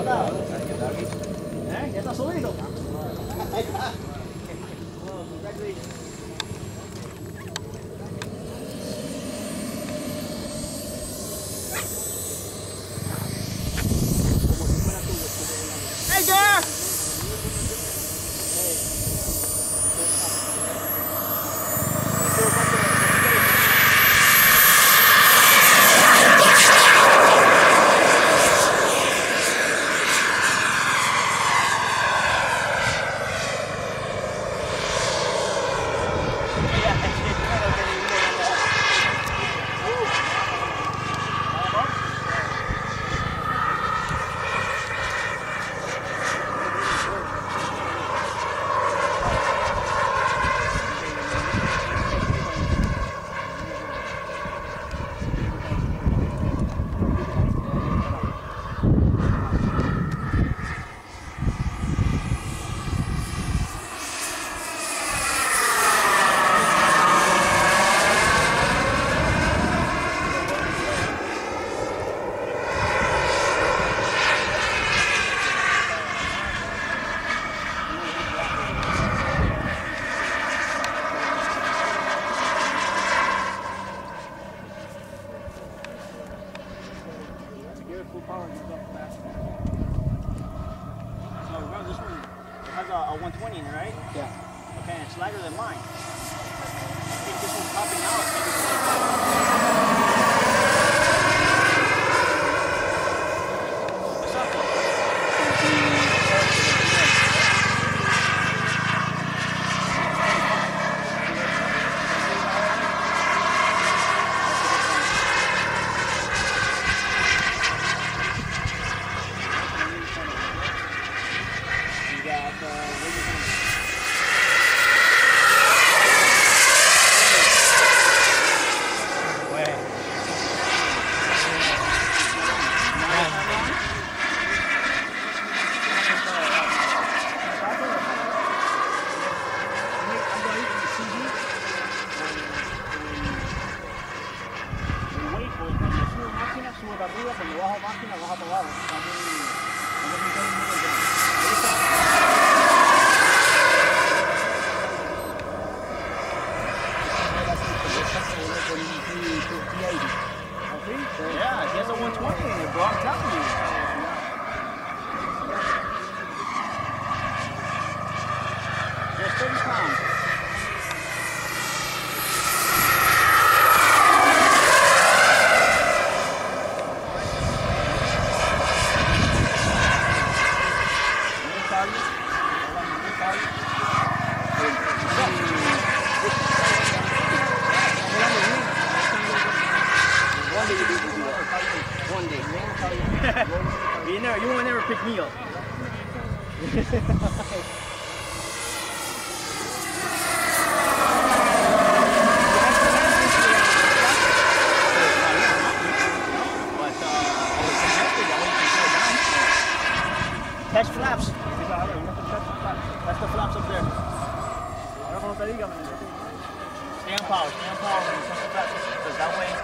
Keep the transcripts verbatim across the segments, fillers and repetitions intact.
está? ¿Eh? ¿Ya está subido? Ahí está. ¡Hey, ya! one twenty in it, right? Yeah. Okay, and it's lighter than mine. I think this one's popping out. What's up? You got, uh, what do you think? Arriba, cuando bajo máquina, baja para abajo. Yeah, he has a one twenty in it, bro. I'm telling you. There's thirty pounds. One day. you never, you won't never pick me up. Test flaps. That's the flaps up there. Stay on power, stay on power when you touch the flaps, because that way.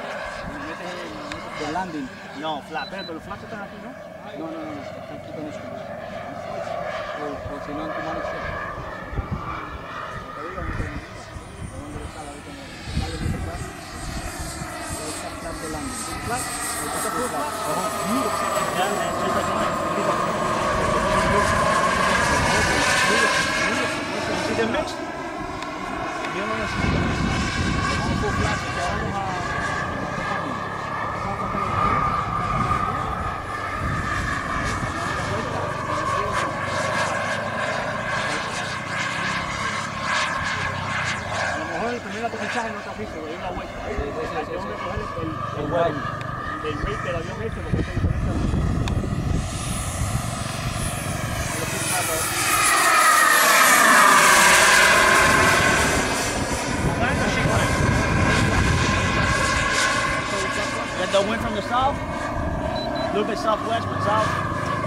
The landing. No, flap. Pero los flaps están aquí, ¿no? No, no, no, no. Están aquí con esto. O, o si no, en tu mano izquierda. Te digo, no te digo. ¿Dónde está la vez? Dale, que te flap. Ahí está el flap de landing. ¿Flap? Ahí está el flap. Ajá. Ya, me empieza a comer. ¿Sí te mix? Yo no necesito mix. Vamos por flaps, que vamos a... el primer aterrizaje no está fijo, hay una vuelta. Hay que coger el, el, el, el, el rate del avión este, porque está diferente al otro. Get the wind from the south, a little bit southwest, but south.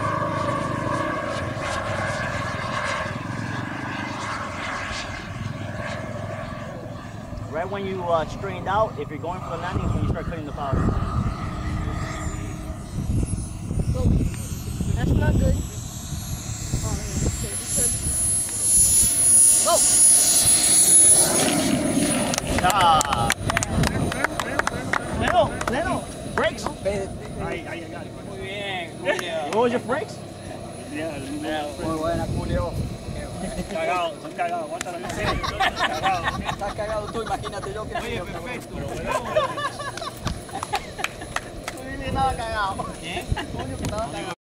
Right when you uh, straightened out, if you're going for the landing, is when you start cutting the power. So, that's not good. Go! Ah. Leno, Leno, brakes. Ahí, ahí, ahí. Muy bien, Julio. What was your brakes? Muy buena, Julio. Cagado, son cagados, aguántalo en serio. Cagado. Estás cagado tú, imagínate yo que Oye, perfecto. Muy bien, nada cagado. ¿Quién? Julio que estaba cagado.